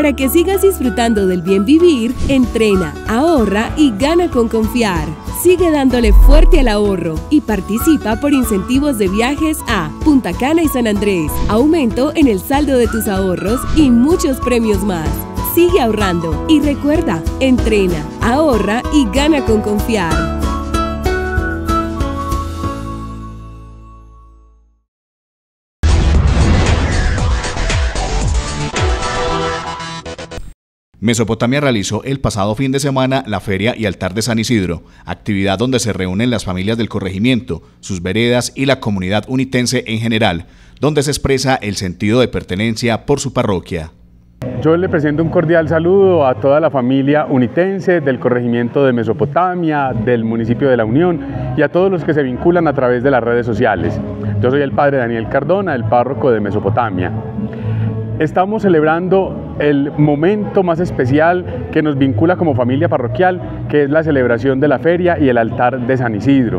Para que sigas disfrutando del bien vivir, entrena, ahorra y gana con confiar. Sigue dándole fuerte al ahorro y participa por incentivos de viajes a Punta Cana y San Andrés, aumento en el saldo de tus ahorros y muchos premios más. Sigue ahorrando y recuerda, entrena, ahorra y gana con confiar. Mesopotamia realizó el pasado fin de semana la Feria y Altar de San Isidro, actividad donde se reúnen las familias del corregimiento, sus veredas y la comunidad unitense en general, donde se expresa el sentido de pertenencia por su parroquia. Yo le presento un cordial saludo a toda la familia unitense del corregimiento de Mesopotamia, del municipio de La Unión y a todos los que se vinculan a través de las redes sociales. Yo soy el padre Daniel Cardona, el párroco de Mesopotamia. Estamos celebrando el momento más especial que nos vincula como familia parroquial, que es la celebración de la feria y el altar de San Isidro.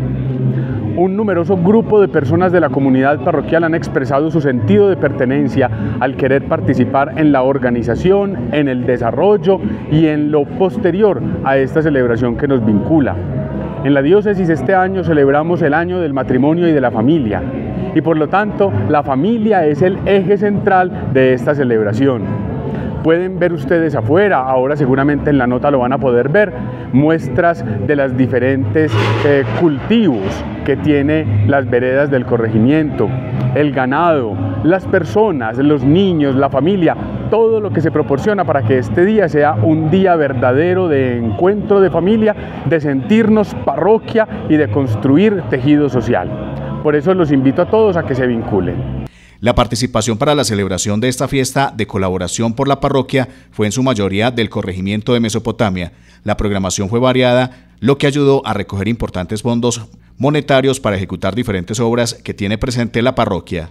Un numeroso grupo de personas de la comunidad parroquial han expresado su sentido de pertenencia al querer participar en la organización, en el desarrollo y en lo posterior a esta celebración que nos vincula. En la diócesis este año celebramos el año del matrimonio y de la familia. Y por lo tanto, la familia es el eje central de esta celebración. Pueden ver ustedes afuera, ahora seguramente en la nota lo van a poder ver, muestras de los diferentes cultivos que tiene las veredas del corregimiento, el ganado, las personas, los niños, la familia, todo lo que se proporciona para que este día sea un día verdadero de encuentro de familia, de sentirnos parroquia y de construir tejido social. Por eso los invito a todos a que se vinculen. La participación para la celebración de esta fiesta de colaboración por la parroquia fue en su mayoría del corregimiento de Mesopotamia. La programación fue variada, lo que ayudó a recoger importantes fondos monetarios para ejecutar diferentes obras que tiene presente la parroquia.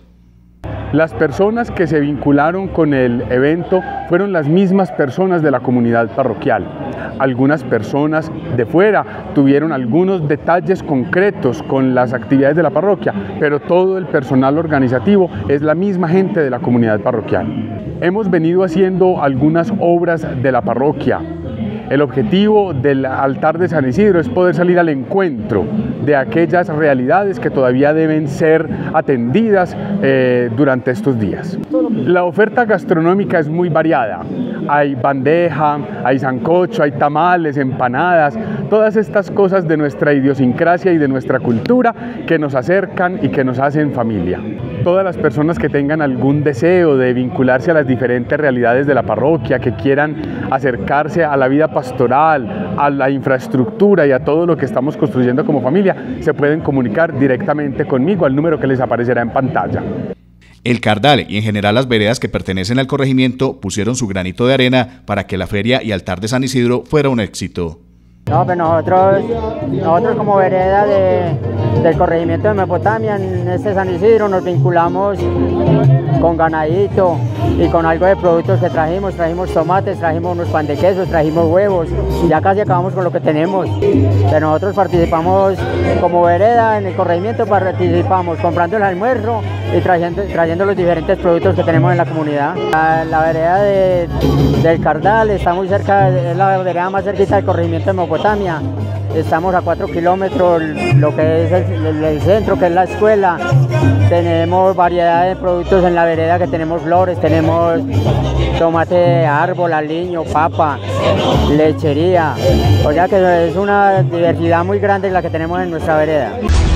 Las personas que se vincularon con el evento fueron las mismas personas de la comunidad parroquial. Algunas personas de fuera tuvieron algunos detalles concretos con las actividades de la parroquia, pero todo el personal organizativo es la misma gente de la comunidad parroquial. Hemos venido haciendo algunas obras de la parroquia. El objetivo del altar de San Isidro es poder salir al encuentro de aquellas realidades que todavía deben ser atendidas durante estos días. La oferta gastronómica es muy variada. Hay bandeja, hay sancocho, hay tamales, empanadas, todas estas cosas de nuestra idiosincrasia y de nuestra cultura que nos acercan y que nos hacen familia. Todas las personas que tengan algún deseo de vincularse a las diferentes realidades de la parroquia, que quieran acercarse a la vida pastoral, a la infraestructura y a todo lo que estamos construyendo como familia, se pueden comunicar directamente conmigo al número que les aparecerá en pantalla. El Cardal y en general las veredas que pertenecen al corregimiento pusieron su granito de arena para que la feria y altar de San Isidro fuera un éxito. No, pues nosotros como vereda del corregimiento de Mesopotamia, en este San Isidro nos vinculamos con ganadito y con algo de productos que trajimos tomates, trajimos unos pan de queso, trajimos huevos y ya casi acabamos con lo que tenemos. Pero nosotros participamos como vereda en el corregimiento, participamos comprando el almuerzo y trayendo los diferentes productos que tenemos en la comunidad. La vereda del Cardal está muy cerca, es la vereda más cerquita del corregimiento de Mesopotamia. Estamos a 4 kilómetros, lo que es el centro, que es la escuela. Tenemos variedad de productos en la vereda, que tenemos flores, tenemos tomate de árbol, aliño, papa, lechería. O sea que es una diversidad muy grande la que tenemos en nuestra vereda.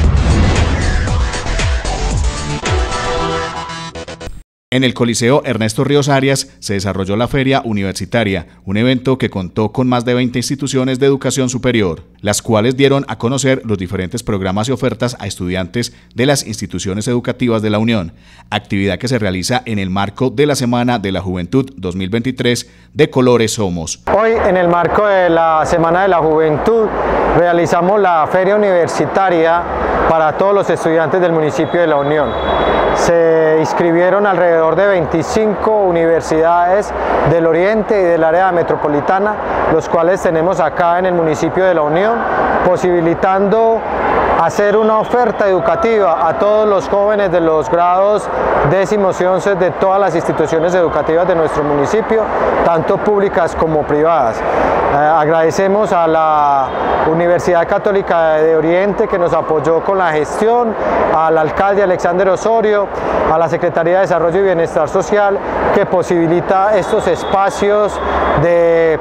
En el Coliseo Ernesto Ríos Arias se desarrolló la Feria Universitaria, un evento que contó con más de 20 instituciones de educación superior, las cuales dieron a conocer los diferentes programas y ofertas a estudiantes de las instituciones educativas de la Unión, actividad que se realiza en el marco de la Semana de la Juventud 2023 de Colores Somos. Hoy, en el marco de la Semana de la Juventud, realizamos la Feria Universitaria para todos los estudiantes del municipio de La Unión. Se inscribieron alrededor de 25 universidades del oriente y del área metropolitana, los cuales tenemos acá en el municipio de La Unión, posibilitando hacer una oferta educativa a todos los jóvenes de los grados 10º y 11 de todas las instituciones educativas de nuestro municipio, tanto públicas como privadas. Agradecemos a la Universidad Católica de Oriente que nos apoyó con la gestión, al alcalde Alexander Osorio, a la Secretaría de Desarrollo y Bienestar Social que posibilita estos espacios de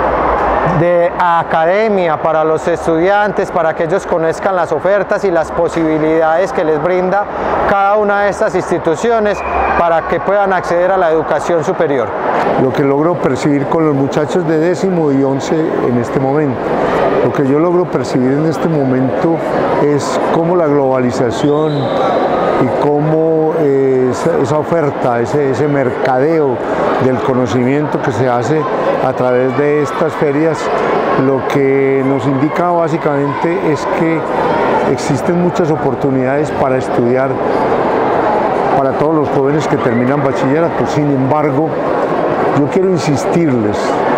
academia para los estudiantes, para que ellos conozcan las ofertas y las posibilidades que les brinda cada una de estas instituciones para que puedan acceder a la educación superior. Lo que logro percibir con los muchachos de 10º y 11 en este momento, lo que yo logro percibir en este momento es cómo la globalización y cómo esa oferta, ese mercadeo del conocimiento que se hace a través de estas ferias, lo que nos indica básicamente es que existen muchas oportunidades para estudiar para todos los jóvenes que terminan bachillerato. Sin embargo, yo quiero insistirles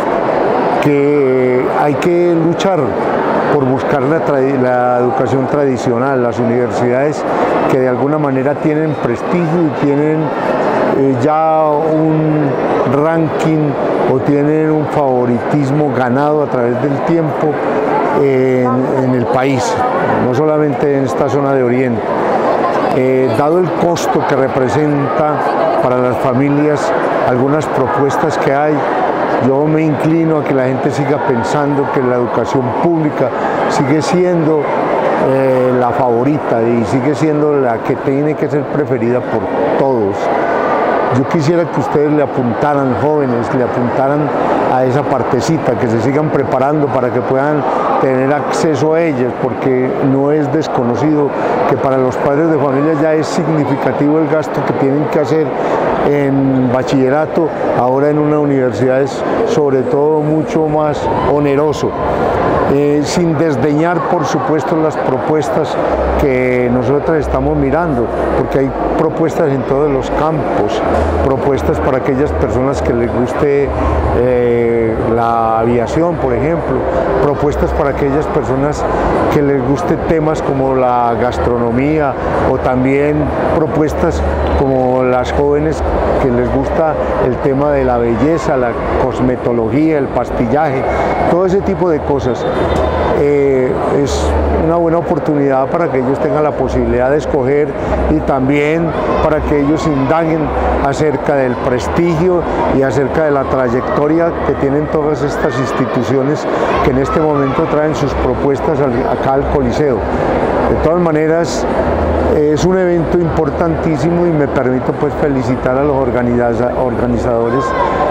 que hay que luchar por buscar la educación tradicional, las universidades que de alguna manera tienen prestigio y tienen ya un ranking o tienen un favoritismo ganado a través del tiempo en el país, no solamente en esta zona de Oriente. Dado el costo que representa para las familias algunas propuestas que hay, yo me inclino a que la gente siga pensando que la educación pública sigue siendo la favorita y sigue siendo la que tiene que ser preferida por todos. Yo quisiera que ustedes le apuntaran, jóvenes, le apuntaran a esa partecita, que se sigan preparando para que puedan tener acceso a ellas, porque no es desconocido que para los padres de familia ya es significativo el gasto que tienen que hacer en bachillerato, ahora en una universidad es sobre todo mucho más oneroso. Sin desdeñar, por supuesto, las propuestas que nosotros estamos mirando, porque hay propuestas en todos los campos, propuestas para aquellas personas que les guste la aviación, por ejemplo, propuestas para aquellas personas que les guste temas como la gastronomía, o también propuestas como las jóvenes que les gusta el tema de la belleza, la cosmetología, el pastillaje, todo ese tipo de cosas. Es una buena oportunidad para que ellos tengan la posibilidad de escoger y también para que ellos indaguen acerca del prestigio y acerca de la trayectoria que tienen todas estas instituciones que en este momento traen sus propuestas acá al Coliseo. De todas maneras, es un evento importantísimo y me permito pues felicitar a los organizadores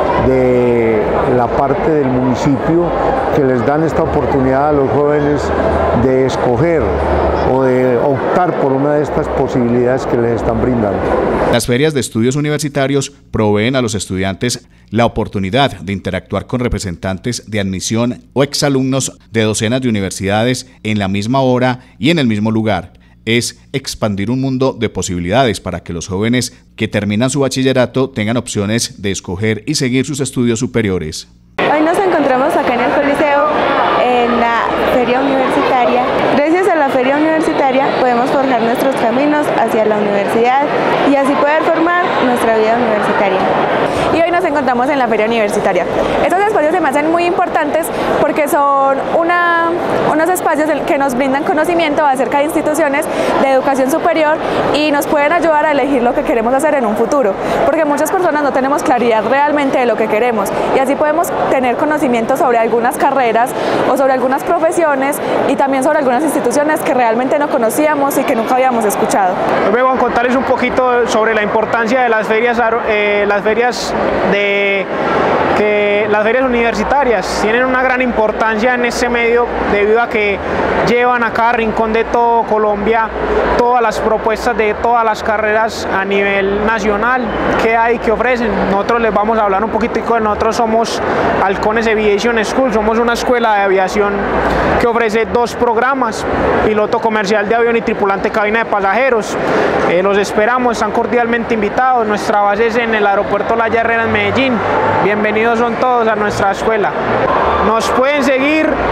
de la parte del municipio que les dan esta oportunidad a los jóvenes de escoger o de optar por una de estas posibilidades que les están brindando. Las ferias de estudios universitarios proveen a los estudiantes la oportunidad de interactuar con representantes de admisión o exalumnos de docenas de universidades en la misma hora y en el mismo lugar. Es expandir un mundo de posibilidades para que los jóvenes que terminan su bachillerato tengan opciones de escoger y seguir sus estudios superiores. Hoy nos encontramos acá en el Coliseo, en la Feria Universitaria. Gracias a la Feria Universitaria podemos forjar nuestros caminos hacia la universidad y así poder formar nuestra vida universitaria. Y hoy nos encontramos en la Feria Universitaria. Estos espacios se me hacen muy importantes porque son unos espacios que nos brindan conocimiento acerca de instituciones de educación superior y nos pueden ayudar a elegir lo que queremos hacer en un futuro, porque muchas personas no tenemos claridad realmente de lo que queremos y así podemos tener conocimiento sobre algunas carreras o sobre algunas profesiones y también sobre algunas instituciones que realmente no conocíamos y que nunca habíamos escuchado. Hoy vengo a contarles un poquito sobre la importancia de las ferias universitarias. Tienen una gran importancia en este medio debido a que llevan a cada rincón de todo Colombia todas las propuestas de todas las carreras a nivel nacional que hay, que ofrecen. Nosotros les vamos a hablar un poquitico de nosotros. Somos Halcones Aviation School, somos una escuela de aviación que ofrece 2 programas: piloto comercial de avión y tripulante cabina de pasajeros. Los esperamos, están cordialmente invitados. Nuestra base es en el aeropuerto La Herrera en Medellín. Bienvenidos son todos a nuestra escuela. Nos pueden seguir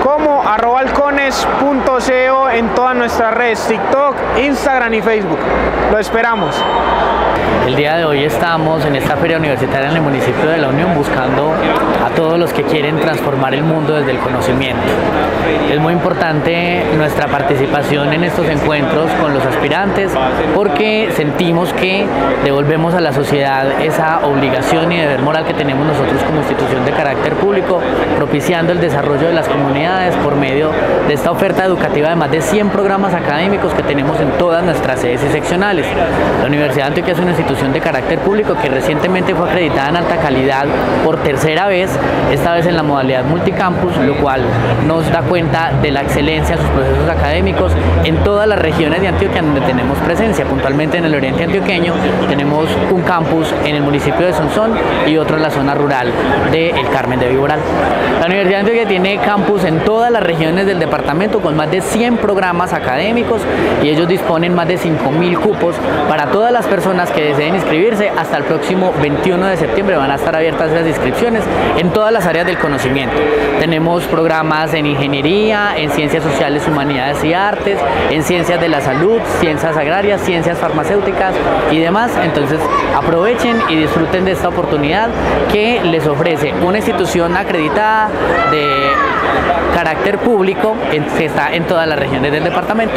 como @halcones.co en todas nuestras redes, TikTok, Instagram y Facebook. Lo esperamos. El día de hoy estamos en esta feria universitaria en el municipio de La Unión buscando a todos los que quieren transformar el mundo desde el conocimiento. Es muy importante nuestra participación en estos encuentros con los aspirantes porque sentimos que devolvemos a la sociedad esa obligación y deber moral que tenemos nosotros como institución de carácter público, propiciando el desarrollo de las comunidades por medio de esta oferta educativa de más de 100 programas académicos que tenemos en todas nuestras sedes y seccionales. La Universidad de Antioquia es una institución de carácter público que recientemente fue acreditada en alta calidad por tercera vez, esta vez en la modalidad multicampus, lo cual nos da cuenta de la excelencia de sus procesos académicos en todas las regiones de Antioquia donde tenemos presencia. Puntualmente en el oriente antioqueño tenemos un campus en el municipio de Sonsón y otro en la zona rural de El Carmen de Viboral. La Universidad de Antioquia tiene campus en todas las regiones del departamento con más de 100 programas académicos y ellos disponen más de 5.000 cupos para todas las personas que deseen inscribirse. Hasta el próximo 21 de septiembre van a estar abiertas las inscripciones en todas las áreas del conocimiento. Tenemos programas en ingeniería, en ciencias sociales, humanidades y artes, en ciencias de la salud, ciencias agrarias, ciencias farmacéuticas y demás. Entonces aprovechen y disfruten de esta oportunidad que les ofrece una institución acreditada de carácter público que está en todas las regiones del departamento.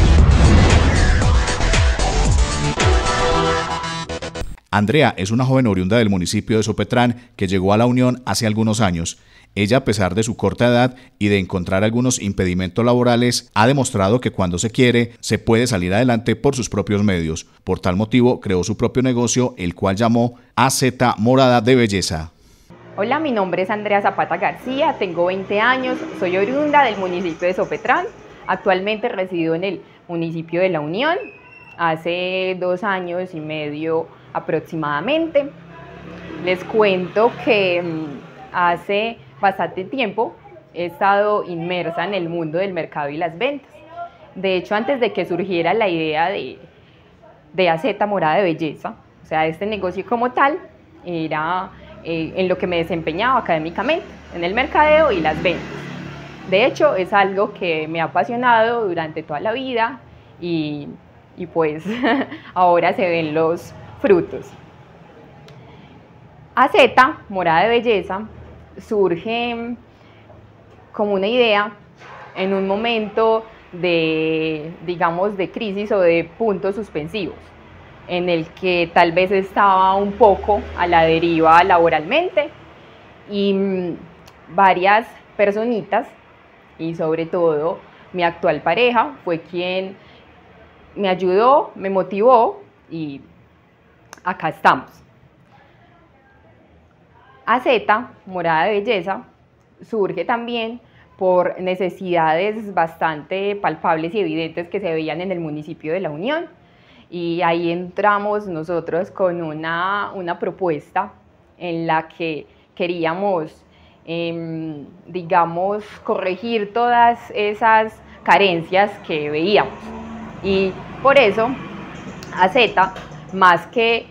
Andrea es una joven oriunda del municipio de Sopetrán que llegó a La Unión hace algunos años. Ella, a pesar de su corta edad y de encontrar algunos impedimentos laborales, ha demostrado que cuando se quiere, se puede salir adelante por sus propios medios. Por tal motivo, creó su propio negocio, el cual llamó AZ Morada de Belleza. Hola, mi nombre es Andrea Zapata García, tengo 20 años, soy oriunda del municipio de Sopetrán. Actualmente resido en el municipio de La Unión. Hace 2 años y medio aproximadamente. Les cuento que hace bastante tiempo he estado inmersa en el mundo del mercado y las ventas. De hecho, antes de que surgiera la idea de AZ Morada de Belleza, o sea, este negocio como tal, era en lo que me desempeñaba académicamente, en el mercadeo y las ventas. De hecho, es algo que me ha apasionado durante toda la vida y pues ahora se ven los frutos. AZ Morada de Belleza surge como una idea en un momento de, digamos, de crisis o de puntos suspensivos, en el que tal vez estaba un poco a la deriva laboralmente y varias personitas, y sobre todo mi actual pareja, fue quien me ayudó, me motivó y acá estamos. AZ Morada de Belleza surge también por necesidades bastante palpables y evidentes que se veían en el municipio de La Unión, y ahí entramos nosotros con una propuesta en la que queríamos, digamos, corregir todas esas carencias que veíamos, y por eso AZ, más que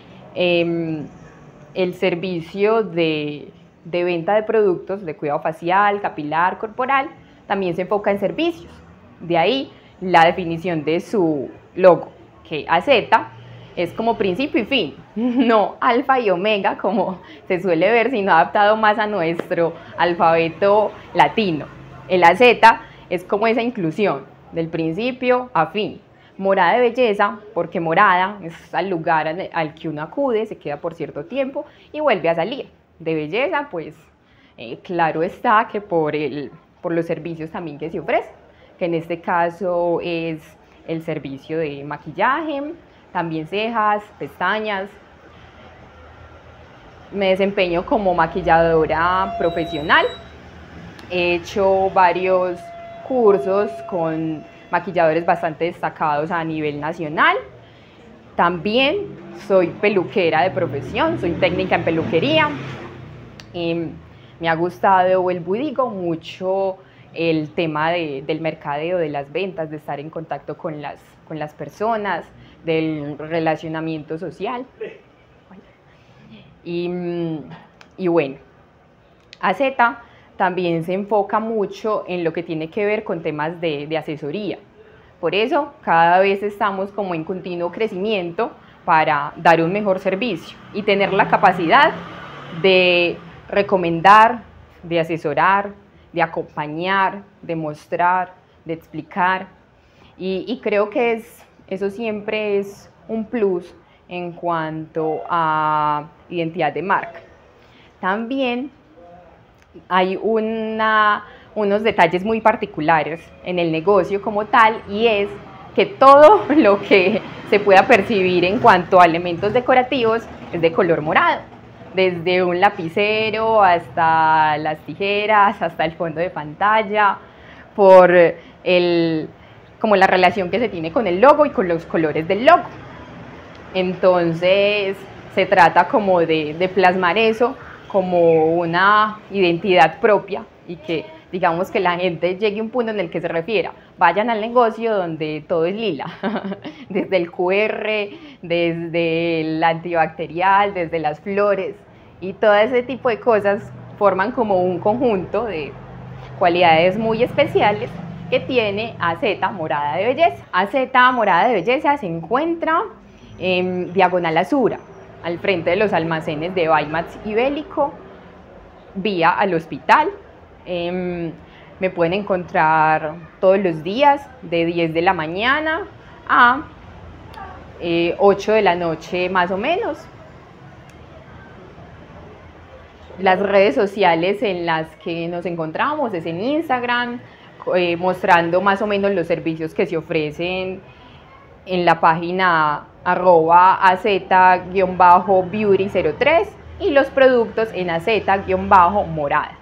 el servicio de venta de productos de cuidado facial, capilar, corporal, también se enfoca en servicios. De ahí la definición de su logo, que AZ es como principio y fin, no alfa y omega como se suele ver, sino adaptado más a nuestro alfabeto latino. El AZ es como esa inclusión del principio a fin. Morada de Belleza, porque morada es al lugar al que uno acude, se queda por cierto tiempo y vuelve a salir. De belleza, pues claro está que por los servicios también que se ofrecen, que en este caso es el servicio de maquillaje, también cejas, pestañas. Me desempeño como maquilladora profesional, he hecho varios cursos con maquilladores bastante destacados a nivel nacional. También soy peluquera de profesión, soy técnica en peluquería. Me ha gustado, vuelvo y digo, mucho el tema del mercadeo, de las ventas, de estar en contacto con las personas, del relacionamiento social. Y bueno, AZ también se enfoca mucho en lo que tiene que ver con temas de asesoría. Por eso, cada vez estamos como en continuo crecimiento para dar un mejor servicio y tener la capacidad de recomendar, de asesorar, de acompañar, de mostrar, de explicar. Y creo que eso siempre es un plus en cuanto a identidad de marca. También hay unos detalles muy particulares en el negocio como tal, y es que todo lo que se pueda percibir en cuanto a elementos decorativos es de color morado, desde un lapicero hasta las tijeras, hasta el fondo de pantalla, por como la relación que se tiene con el logo y con los colores del logo. Entonces se trata como de plasmar eso como una identidad propia, y que digamos que la gente llegue a un punto en el que se refiera, vayan al negocio donde todo es lila, desde el QR, desde el antibacterial, desde las flores, y todo ese tipo de cosas forman como un conjunto de cualidades muy especiales que tiene AZ Morada de Belleza. AZ Morada de Belleza se encuentra en Diagonal Azura, al frente de los almacenes de Baimax y Bélico, vía al hospital. Me pueden encontrar todos los días de 10 de la mañana a 8 de la noche más o menos. Las redes sociales en las que nos encontramos es en Instagram, mostrando más o menos los servicios que se ofrecen en la página @az-beauty03 y los productos en AZ-morada.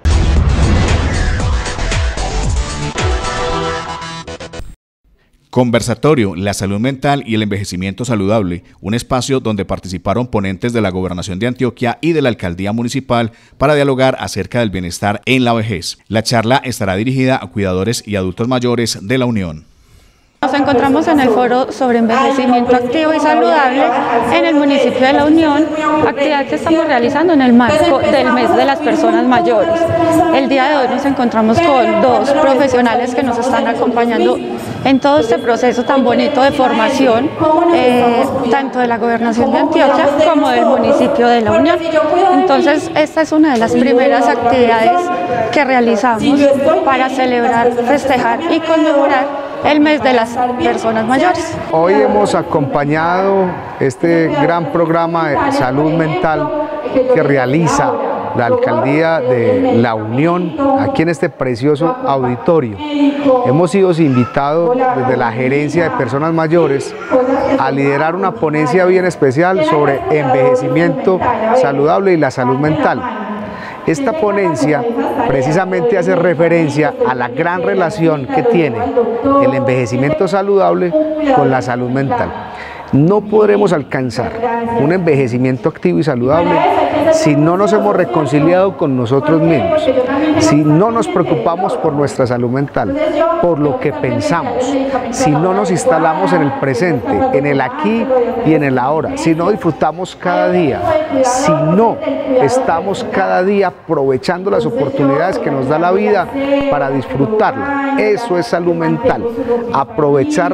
Conversatorio, la salud mental y el envejecimiento saludable, un espacio donde participaron ponentes de la Gobernación de Antioquia y de la Alcaldía Municipal para dialogar acerca del bienestar en la vejez. La charla estará dirigida a cuidadores y adultos mayores de la Unión. Nos encontramos en el foro sobre envejecimiento activo y saludable en el municipio de La Unión, actividad que estamos realizando en el marco del mes de las personas mayores. El día de hoy nos encontramos con dos profesionales que nos están acompañando en todo este proceso tan bonito de formación, tanto de la Gobernación de Antioquia como del municipio de La Unión. Entonces, esta es una de las primeras actividades que realizamos para celebrar, festejar y conmemorar el mes de las personas mayores. Hoy hemos acompañado este gran programa de salud mental que realiza la Alcaldía de La Unión aquí en este precioso auditorio. Hemos sido invitados desde la Gerencia de Personas Mayores a liderar una ponencia bien especial sobre envejecimiento saludable y la salud mental. Esta ponencia precisamente hace referencia a la gran relación que tiene el envejecimiento saludable con la salud mental. No podremos alcanzar un envejecimiento activo y saludable si no nos hemos reconciliado con nosotros mismos, si no nos preocupamos por nuestra salud mental, por lo que pensamos, si no nos instalamos en el presente, en el aquí y en el ahora, si no disfrutamos cada día, si no estamos cada día aprovechando las oportunidades que nos da la vida para disfrutarla. Eso es salud mental, aprovechar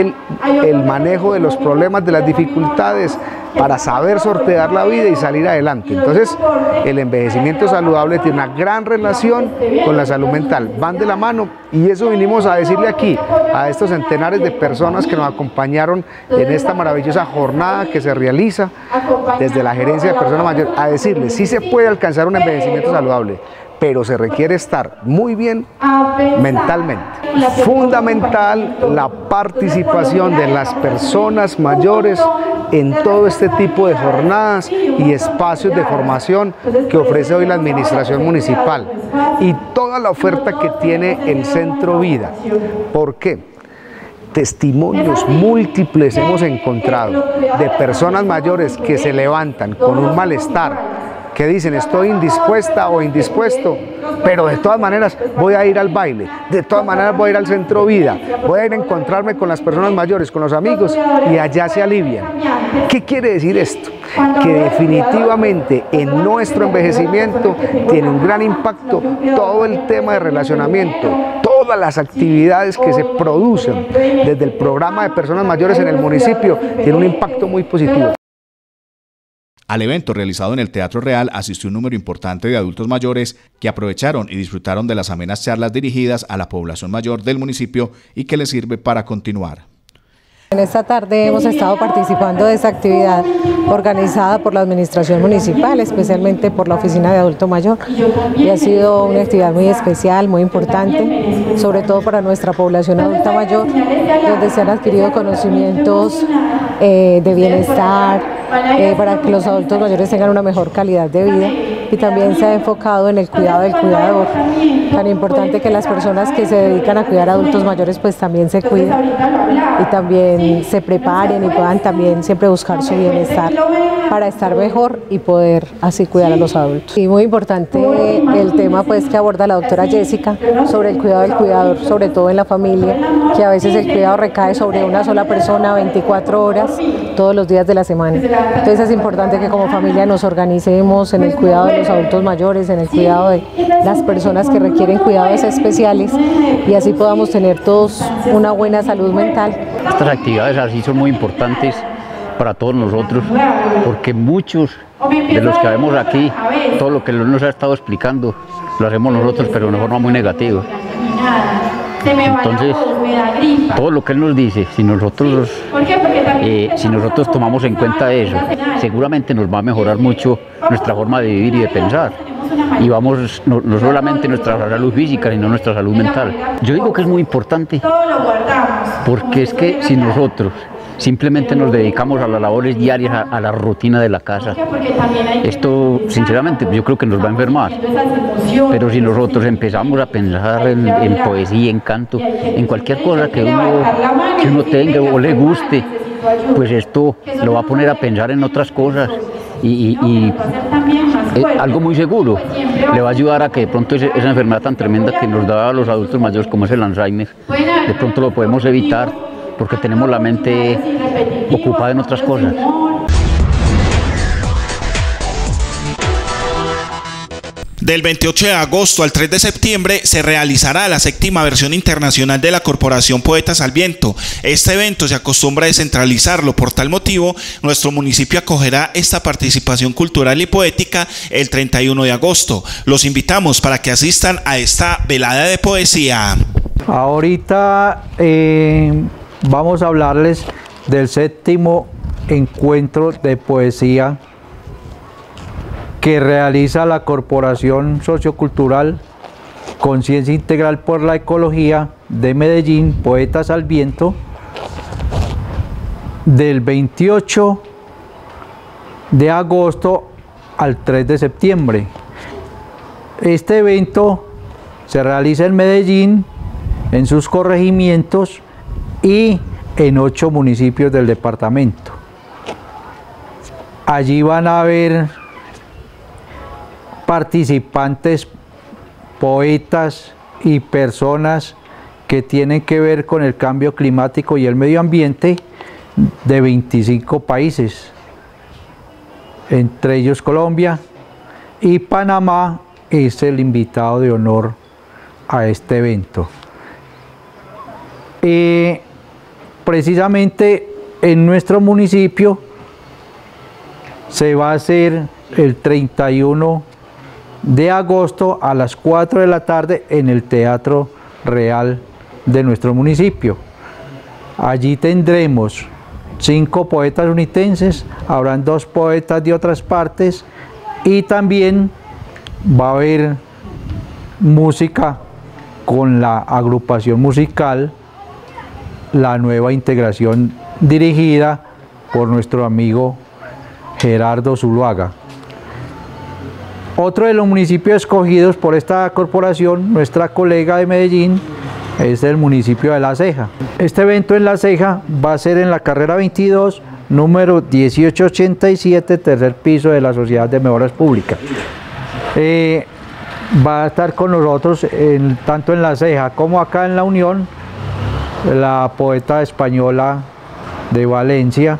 el manejo de los problemas, de las dificultades, para saber sortear la vida y salir adelante. Entonces, el envejecimiento saludable tiene una gran relación con la salud mental, van de la mano, y eso vinimos a decirle aquí a estos centenares de personas que nos acompañaron en esta maravillosa jornada que se realiza desde la Gerencia de Personas Mayores, a decirles, sí se puede alcanzar un envejecimiento saludable, pero se requiere estar muy bien mentalmente. Fundamental la participación de las personas mayores en todo este tipo de jornadas y espacios de formación que ofrece hoy la Administración Municipal y toda la oferta que tiene el Centro Vida. ¿Por qué? Testimonios múltiples hemos encontrado de personas mayores que se levantan con un malestar, que dicen estoy indispuesta o indispuesto, pero de todas maneras voy a ir al baile, de todas maneras voy a ir al centro vida, voy a ir a encontrarme con las personas mayores, con los amigos, y allá se alivian. ¿Qué quiere decir esto? Que definitivamente en nuestro envejecimiento tiene un gran impacto todo el tema de relacionamiento, todas las actividades que se producen desde el programa de personas mayores en el municipio tiene un impacto muy positivo. Al evento realizado en el Teatro Real asistió un número importante de adultos mayores que aprovecharon y disfrutaron de las amenas charlas dirigidas a la población mayor del municipio y que les sirve para continuar. En esta tarde hemos estado participando de esta actividad organizada por la Administración Municipal, especialmente por la Oficina de Adulto Mayor, y ha sido una actividad muy especial, muy importante, sobre todo para nuestra población adulta mayor, donde se han adquirido conocimientos de bienestar, para que los adultos mayores tengan una mejor calidad de vida, y también se ha enfocado en el cuidado del cuidador, tan importante que las personas que se dedican a cuidar a adultos mayores pues también se cuiden y también se preparen y puedan también siempre buscar su bienestar para estar mejor y poder así cuidar a los adultos. Y muy importante el tema pues que aborda la doctora Jessica sobre el cuidado del cuidador, sobre todo en la familia, que a veces el cuidado recae sobre una sola persona 24 horas todos los días de la semana. Entonces es importante que como familia nos organicemos en el cuidado de los adultos mayores, en el cuidado de las personas que requieren cuidados especiales, y así podamos tener todos una buena salud mental. Estas actividades así son muy importantes para todos nosotros, porque muchos de los que vemos aquí, todo lo que nos ha estado explicando, lo hacemos nosotros, pero de una forma muy negativa. Entonces, todo lo que él nos dice, si nosotros tomamos en cuenta eso, seguramente nos va a mejorar mucho nuestra forma de vivir y de pensar. Y vamos, no solamente nuestra salud física, sino nuestra salud mental. Yo digo que es muy importante, porque es que si nosotros simplemente nos dedicamos a las labores diarias, a la rutina de la casa, esto sinceramente yo creo que nos va a enfermar. Pero si nosotros empezamos a pensar en poesía, en canto, en cualquier cosa que uno tenga o le guste, pues esto lo va a poner a pensar en otras cosas y algo muy seguro, le va a ayudar a que de pronto esa enfermedad tan tremenda que nos da a los adultos mayores como es el Alzheimer, de pronto lo podemos evitar porque tenemos la mente ocupada en otras cosas. Del 28 de agosto al 3 de septiembre se realizará la 7ª versión internacional de la Corporación Poetas al Viento. Este evento se acostumbra a descentralizarlo, por tal motivo nuestro municipio acogerá esta participación cultural y poética el 31 de agosto. Los invitamos para que asistan a esta velada de poesía. Ahorita vamos a hablarles del 7º encuentro de poesía que realiza la Corporación Sociocultural Conciencia Integral por la Ecología de Medellín, Poetas al Viento, del 28 de agosto al 3 de septiembre. Este evento se realiza en Medellín, en sus corregimientos y en 8 municipios del departamento. Allí van a haber participantes, poetas y personas que tienen que ver con el cambio climático y el medio ambiente de 25 países, entre ellos Colombia, y Panamá es el invitado de honor a este evento. Precisamente en nuestro municipio se va a hacer el 31 de agosto a las 4 de la tarde en el Teatro Real de nuestro municipio. Allí tendremos 5 poetas unitenses, habrán 2 poetas de otras partes y también va a haber música con la agrupación musical La Nueva Integración, dirigida por nuestro amigo Gerardo Zuluaga. Otro de los municipios escogidos por esta corporación, nuestra colega de Medellín, es el municipio de La Ceja. Este evento en La Ceja va a ser en la carrera 22, número 1887, tercer piso de la Sociedad de Mejoras Públicas. Va a estar con nosotros tanto en La Ceja como acá en La Unión la poeta española de Valencia,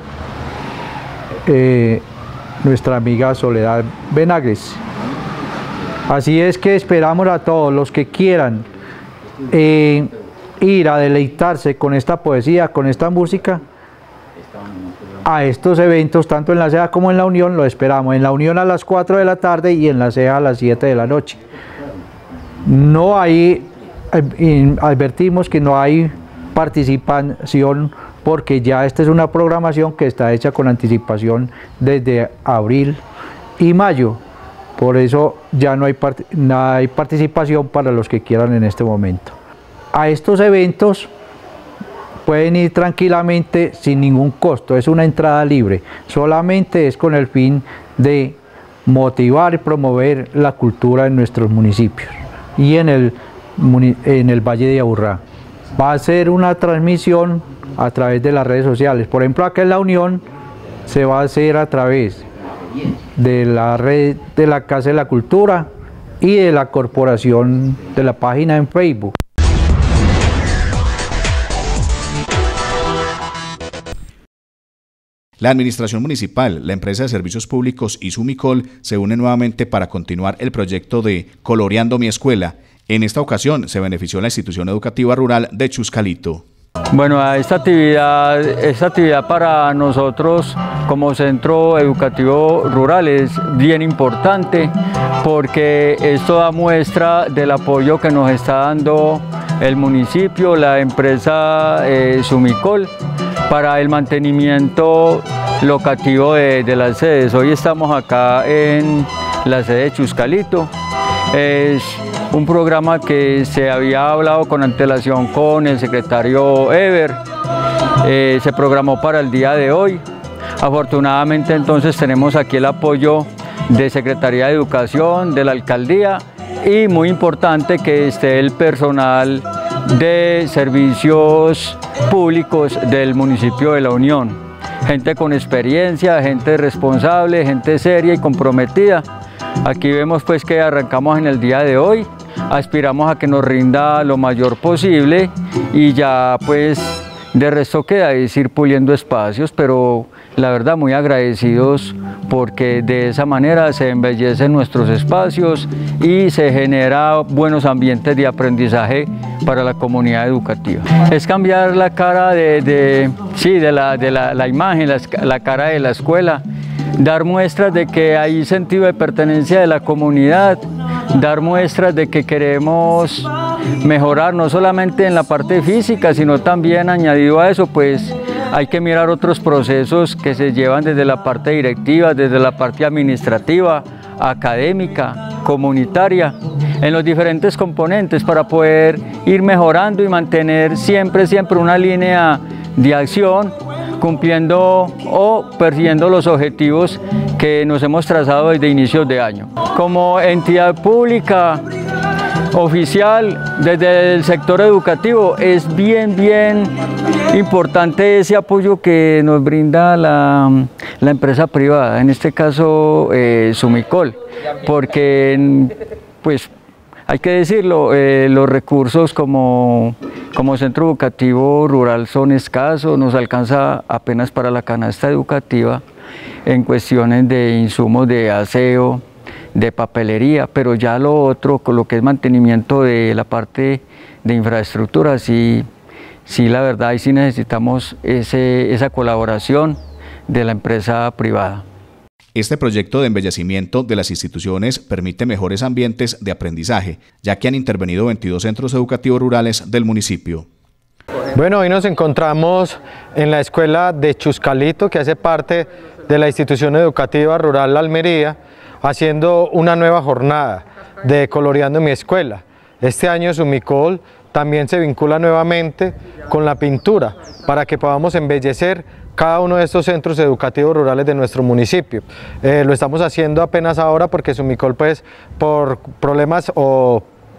nuestra amiga Soledad Benagres. Así es que esperamos a todos los que quieran ir a deleitarse con esta poesía, con esta música, a estos eventos, tanto en La Ceja como en La Unión. Lo esperamos en La Unión a las 4 de la tarde y en La Ceja a las 7 de la noche. No hay, advertimos que no hay participación porque ya esta es una programación que está hecha con anticipación desde abril y mayo. Por eso ya no hay participación para los que quieran en este momento. A estos eventos pueden ir tranquilamente sin ningún costo, es una entrada libre, solamente es con el fin de motivar y promover la cultura en nuestros municipios y en el Valle de Aburrá. Va a ser una transmisión a través de las redes sociales, por ejemplo acá en La Unión se va a hacer a través de la red de la Casa de la Cultura y de la corporación de la página en Facebook. La Administración Municipal, la Empresa de Servicios Públicos y Sumicol se unen nuevamente para continuar el proyecto de Coloreando mi Escuela. En esta ocasión se benefició la institución educativa rural de Chuscalito. Bueno, esta actividad para nosotros como centro educativo rural es bien importante porque esto da muestra del apoyo que nos está dando el municipio, la empresa Sumicol, para el mantenimiento locativo de las sedes. Hoy estamos acá en la sede de Chuscalito. Es un programa que se había hablado con antelación con el secretario Eber. Se programó para el día de hoy. Afortunadamente entonces tenemos aquí el apoyo de Secretaría de Educación, de la Alcaldía y muy importante que esté el personal de servicios públicos del municipio de La Unión. Gente con experiencia, gente responsable, gente seria y comprometida. Aquí vemos pues que arrancamos en el día de hoy, aspiramos a que nos rinda lo mayor posible y ya pues de resto queda es ir puliendo espacios, pero la verdad muy agradecidos porque de esa manera se embellecen nuestros espacios y se genera buenos ambientes de aprendizaje para la comunidad educativa. Es cambiar la cara de la imagen, la cara de la escuela, dar muestras de que hay sentido de pertenencia de la comunidad, dar muestras de que queremos mejorar no solamente en la parte física, sino también añadido a eso, pues hay que mirar otros procesos que se llevan desde la parte directiva, desde la parte administrativa, académica, comunitaria, en los diferentes componentes para poder ir mejorando y mantener siempre una línea de acción, cumpliendo o persiguiendo los objetivos que nos hemos trazado desde inicios de año. Como entidad pública oficial desde el sector educativo es bien importante ese apoyo que nos brinda la empresa privada, en este caso Sumicol, porque pues hay que decirlo, los recursos como centro educativo rural son escasos, nos alcanza apenas para la canasta educativa en cuestiones de insumos de aseo, de papelería, pero ya lo otro, con lo que es mantenimiento de la parte de infraestructura, sí la verdad, ahí sí necesitamos esa colaboración de la empresa privada. Este proyecto de embellecimiento de las instituciones permite mejores ambientes de aprendizaje, ya que han intervenido 22 centros educativos rurales del municipio. Bueno, hoy nos encontramos en la escuela de Chuscalito, que hace parte de la institución educativa rural La Almería, haciendo una nueva jornada de Coloreando mi Escuela. Este año Sumicol también se vincula nuevamente con la pintura para que podamos embellecer cada uno de estos centros educativos rurales de nuestro municipio. Lo estamos haciendo apenas ahora porque Sumicol, pues, por problemas o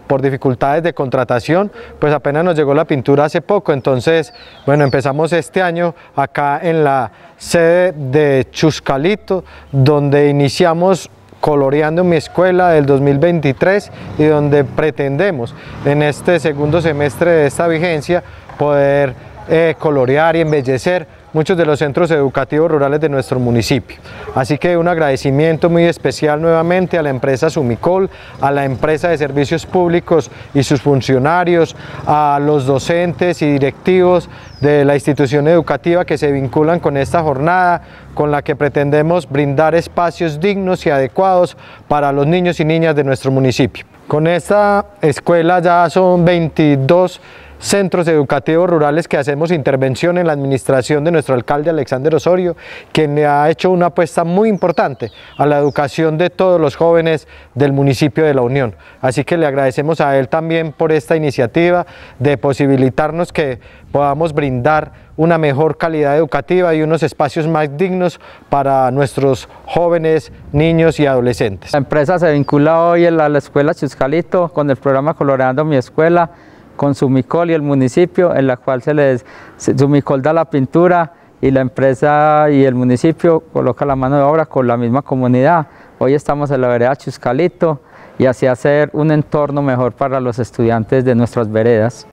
por dificultades de contratación, pues apenas nos llegó la pintura hace poco, entonces, bueno, empezamos este año acá en la sede de Chuscalito, donde iniciamos coloreando mi escuela del 2023 y donde pretendemos en este segundo semestre de esta vigencia poder colorear y embellecer muchos de los centros educativos rurales de nuestro municipio. Así que un agradecimiento muy especial nuevamente a la empresa Sumicol, a la empresa de servicios públicos y sus funcionarios, a los docentes y directivos de la institución educativa que se vinculan con esta jornada, con la que pretendemos brindar espacios dignos y adecuados para los niños y niñas de nuestro municipio. Con esta escuela ya son 22 centros educativos rurales que hacemos intervención en la administración de nuestro alcalde Alexander Osorio, quien ha hecho una apuesta muy importante a la educación de todos los jóvenes del municipio de La Unión. Así que le agradecemos a él también por esta iniciativa de posibilitarnos que podamos brindar una mejor calidad educativa y unos espacios más dignos para nuestros jóvenes, niños y adolescentes. La empresa se vincula hoy a la escuela Chuscalito con el programa Coloreando mi Escuela, con Sumicol y el municipio, en la cual Sumicol da la pintura y la empresa y el municipio coloca la mano de obra con la misma comunidad. Hoy estamos en la vereda Chuscalito y así hacer un entorno mejor para los estudiantes de nuestras veredas.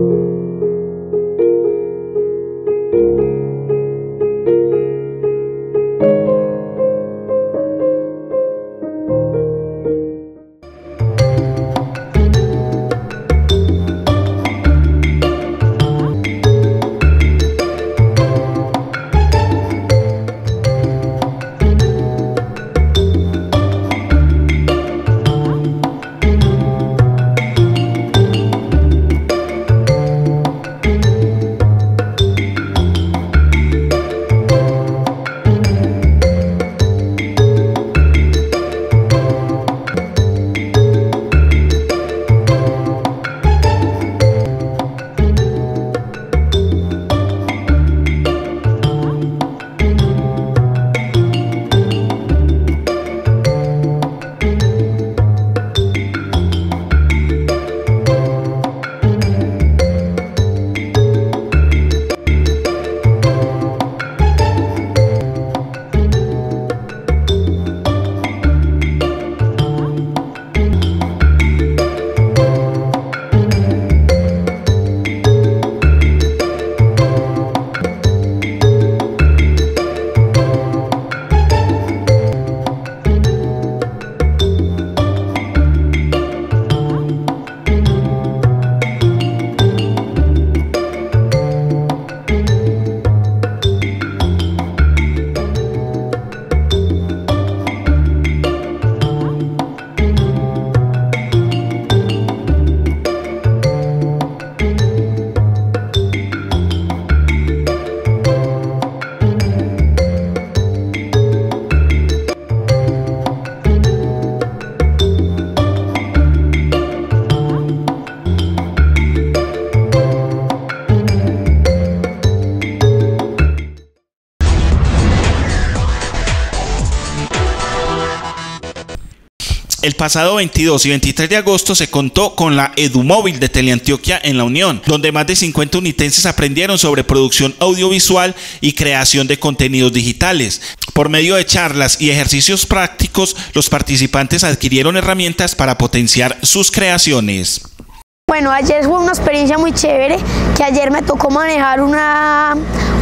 El pasado 22 y 23 de agosto se contó con la EduMóvil de Teleantioquia en La Unión, donde más de 50 unitenses aprendieron sobre producción audiovisual y creación de contenidos digitales. Por medio de charlas y ejercicios prácticos, los participantes adquirieron herramientas para potenciar sus creaciones. Bueno, ayer fue una experiencia muy chévere, que ayer me tocó manejar una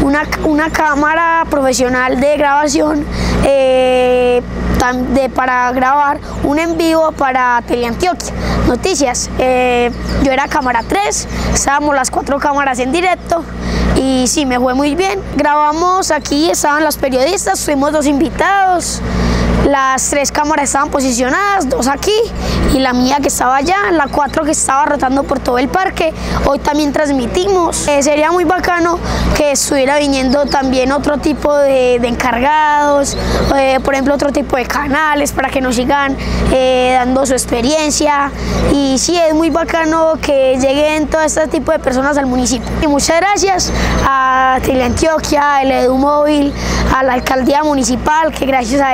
cámara profesional de grabación para grabar un en vivo para Teleantioquia Noticias. Yo era cámara 3, estábamos las 4 cámaras en directo y sí, me fue muy bien. Grabamos aquí, estaban los periodistas, tuvimos 2 invitados. Las 3 cámaras estaban posicionadas, 2 aquí y la mía que estaba allá, la 4 que estaba rotando por todo el parque. Hoy también transmitimos. Sería muy bacano que estuviera viniendo también otro tipo de encargados, por ejemplo otro tipo de canales para que nos sigan dando su experiencia. Y sí, es muy bacano que lleguen todo este tipo de personas al municipio. Y muchas gracias a Teleantioquia, al EduMóvil, a la alcaldía municipal, que gracias a ellos es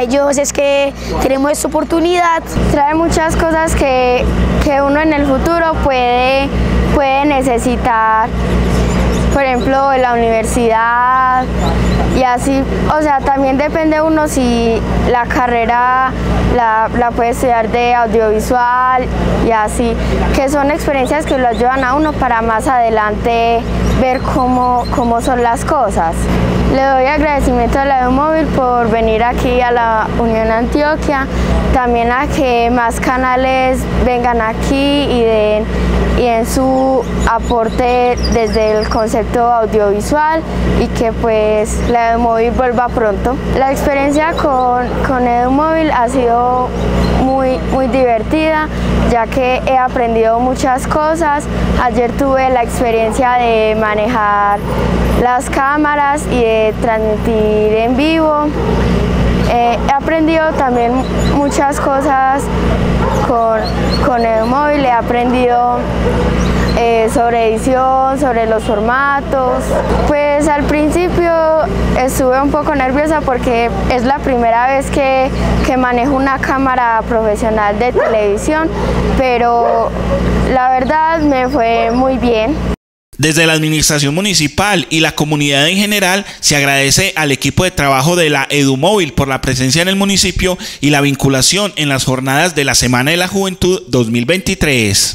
es que tenemos esta oportunidad. Trae muchas cosas que uno en el futuro puede necesitar, por ejemplo, en la universidad y así. O sea, también depende uno si la carrera la puede estudiar de audiovisual y así, que son experiencias que lo ayudan a uno para más adelante ver cómo son las cosas. Le doy agradecimiento a la EduMóvil por venir aquí a la Unión Antioquia, también a que más canales vengan aquí y den su aporte desde el concepto audiovisual y que pues la EduMóvil vuelva pronto. La experiencia con EduMóvil ha sido muy divertida, ya que he aprendido muchas cosas. Ayer tuve la experiencia de manejar las cámaras y de transmitir en vivo. He aprendido también muchas cosas con EduMóvil. He aprendido sobre edición, sobre los formatos. Pues al principio estuve un poco nerviosa porque es la primera vez que manejo una cámara profesional de televisión, pero la verdad me fue muy bien. Desde la administración municipal y la comunidad en general se agradece al equipo de trabajo de la EduMóvil por la presencia en el municipio y la vinculación en las jornadas de la Semana de la Juventud 2023.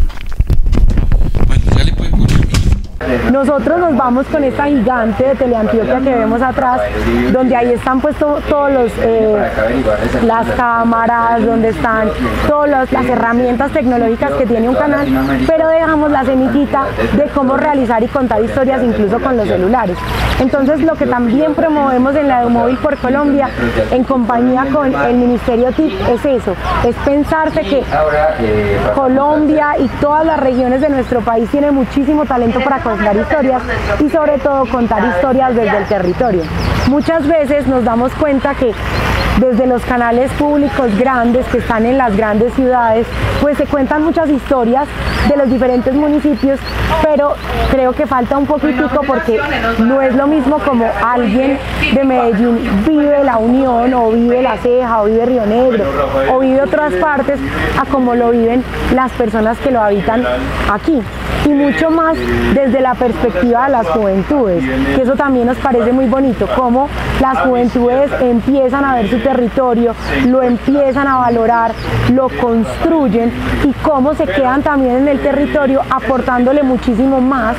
Nosotros nos vamos con esta gigante de Teleantioquia que vemos atrás, donde ahí están puestos todos las cámaras, donde están todas las herramientas tecnológicas que tiene un canal, pero dejamos la semillita de cómo realizar y contar historias incluso con los celulares. Entonces lo que también promovemos en la EduMóvil por Colombia, en compañía con el Ministerio TIC, es eso, es pensarse que Colombia y todas las regiones de nuestro país tienen muchísimo talento para contar historias y sobre todo contar historias desde el territorio. Muchas veces nos damos cuenta que desde los canales públicos grandes que están en las grandes ciudades, pues se cuentan muchas historias de los diferentes municipios, pero creo que falta un poquitico porque no es lo mismo como alguien de Medellín vive La Unión o vive La Ceja o vive Río Negro o vive otras partes a como lo viven las personas que lo habitan aquí. Y mucho más desde la perspectiva de las juventudes, que eso también nos parece muy bonito, cómo las juventudes empiezan a ver su territorio, lo empiezan a valorar, lo construyen y cómo se quedan también en el territorio aportándole muchísimo más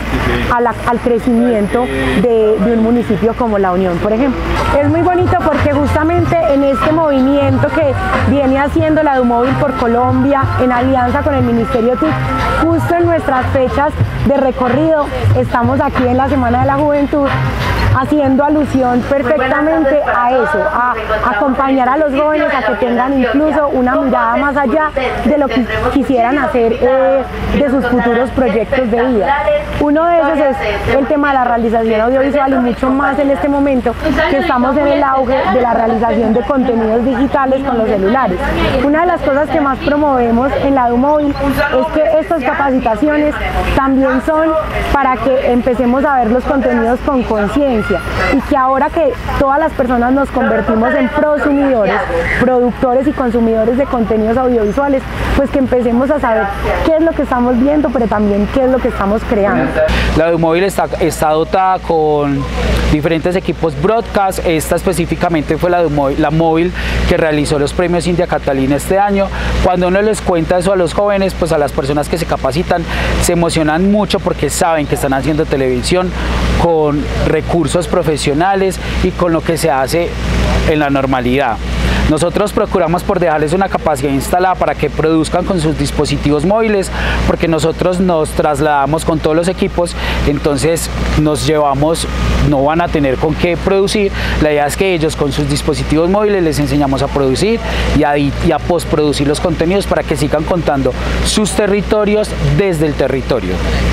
al crecimiento de un municipio como La Unión, por ejemplo. Es muy bonito porque justamente en este movimiento que viene haciendo la EduMóvil por Colombia en alianza con el Ministerio TIC, justo en nuestras fechas de recorrido estamos aquí en la Semana de la Juventud haciendo alusión perfectamente a eso, a acompañar a los jóvenes a que tengan incluso una mirada más allá de lo que quisieran hacer de sus futuros proyectos de vida. Uno de esos es el tema de la realización audiovisual y mucho más en este momento que estamos en el auge de la realización de contenidos digitales con los celulares. Una de las cosas que más promovemos en la EduMóvil es que estas capacitaciones también son para que empecemos a ver los contenidos con conciencia y que ahora que todas las personas nos convertimos en prosumidores, productores y consumidores de contenidos audiovisuales, pues que empecemos a saber qué es lo que estamos viendo, pero también qué es lo que estamos creando. La EduMóvil está dotada con diferentes equipos broadcast. Esta específicamente fue la móvil que realizó los premios India Catalina este año. Cuando uno les cuenta eso a los jóvenes, pues a las personas que se capacitan, se emocionan mucho porque saben que están haciendo televisión con recursos profesionales y con lo que se hace en la normalidad. Nosotros procuramos por dejarles una capacidad instalada para que produzcan con sus dispositivos móviles, porque nosotros nos trasladamos con todos los equipos, entonces nos llevamos, no van a tener con qué producir. La idea es que ellos con sus dispositivos móviles les enseñamos a producir y a postproducir los contenidos para que sigan contando sus territorios desde el territorio.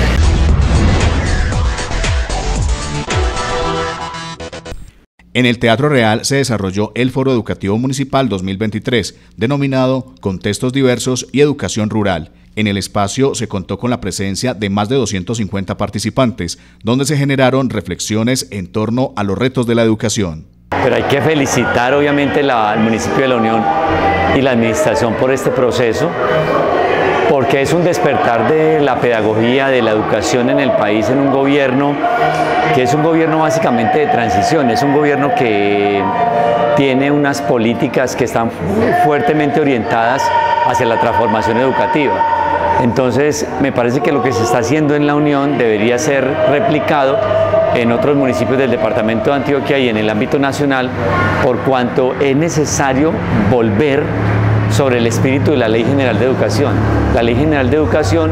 En el Teatro Real se desarrolló el Foro Educativo Municipal 2023, denominado Contextos Diversos y Educación Rural. En el espacio se contó con la presencia de más de 250 participantes, donde se generaron reflexiones en torno a los retos de la educación. Pero hay que felicitar obviamente al municipio de La Unión y la administración por este proceso, porque es un despertar de la pedagogía, de la educación en el país, en un gobierno que es un gobierno básicamente de transición, es un gobierno que tiene unas políticas que están fuertemente orientadas hacia la transformación educativa. Entonces, me parece que lo que se está haciendo en La Unión debería ser replicado en otros municipios del departamento de Antioquia y en el ámbito nacional, por cuanto es necesario volver sobre el espíritu de la Ley General de Educación. La Ley General de Educación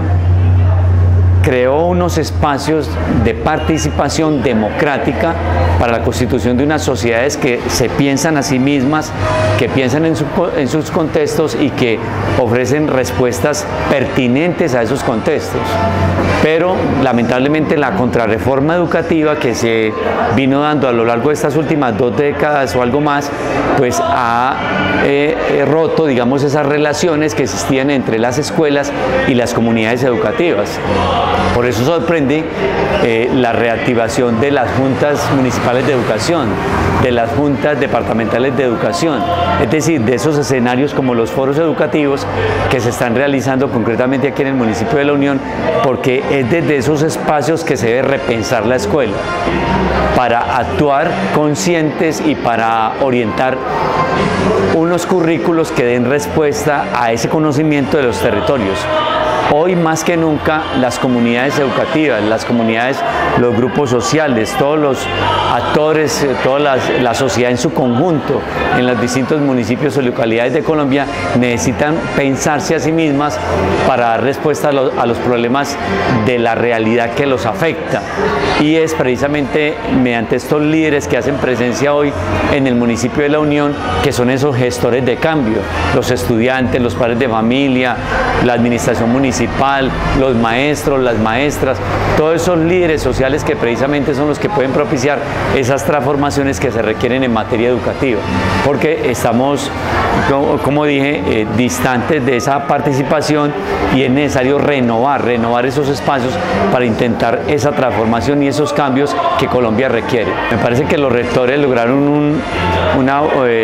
creó unos espacios de participación democrática para la constitución de unas sociedades que se piensan a sí mismas, que piensan en sus contextos y que ofrecen respuestas pertinentes a esos contextos. Pero lamentablemente la contrarreforma educativa que se vino dando a lo largo de estas últimas 2 décadas o algo más, pues ha roto, digamos, esas relaciones que existían entre las escuelas y las comunidades educativas. Por eso sorprende la reactivación de las juntas municipales de educación, de las juntas departamentales de educación, es decir, de esos escenarios como los foros educativos que se están realizando concretamente aquí en el municipio de La Unión, porque es desde esos espacios que se debe repensar la escuela para actuar conscientes y para orientar unos currículos que den respuesta a ese conocimiento de los territorios. Hoy más que nunca las comunidades educativas, las comunidades, los grupos sociales, todos los actores, toda la sociedad en su conjunto en los distintos municipios o localidades de Colombia necesitan pensarse a sí mismas para dar respuesta a los problemas de la realidad que los afecta. Y es precisamente mediante estos líderes que hacen presencia hoy en el municipio de La Unión que son esos gestores de cambio, los estudiantes, los padres de familia, la administración municipal, los maestros, las maestras, todos esos líderes sociales que precisamente son los que pueden propiciar esas transformaciones que se requieren en materia educativa, porque estamos, como dije, distantes de esa participación y es necesario renovar esos espacios para intentar esa transformación y esos cambios que Colombia requiere. Me parece que los rectores lograron una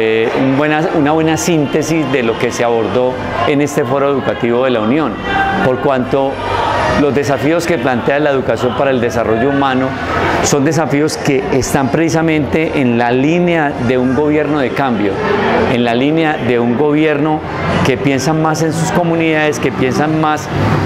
buena síntesis de lo que se abordó en este foro educativo de La Unión, por cuanto los desafíos que plantea la educación para el desarrollo humano son desafíos que están precisamente en la línea de un gobierno de cambio, en la línea de un gobierno que piensa más en sus comunidades, que piensan más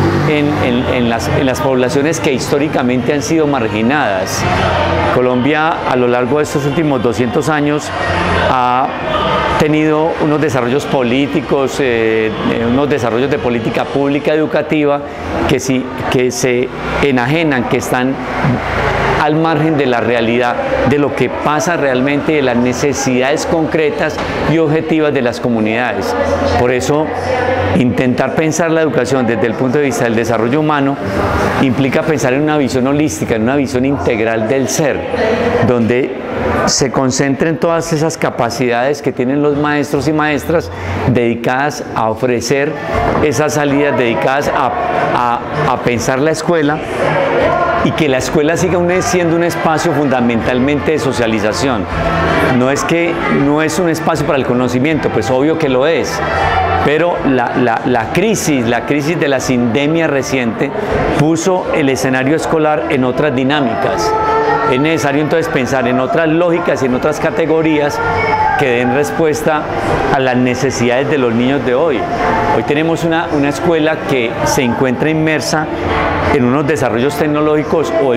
en las poblaciones que históricamente han sido marginadas. Colombia a lo largo de estos últimos 200 años ha tenido unos desarrollos políticos, unos desarrollos de política pública educativa que se enajenan, que están al margen de la realidad, de lo que pasa realmente, de las necesidades concretas y objetivas de las comunidades. Por eso, intentar pensar la educación desde el punto de vista del desarrollo humano implica pensar en una visión holística, en una visión integral del ser, donde se concentren todas esas capacidades que tienen los maestros y maestras dedicadas a ofrecer esas salidas, dedicadas a pensar la escuela, y que la escuela siga siendo un espacio fundamentalmente de socialización. No es un espacio para el conocimiento, pues obvio que lo es, pero la crisis de la sindemia reciente puso el escenario escolar en otras dinámicas. Es necesario entonces pensar en otras lógicas y en otras categorías que den respuesta a las necesidades de los niños de hoy. Hoy tenemos una escuela que se encuentra inmersa en unos desarrollos tecnológicos o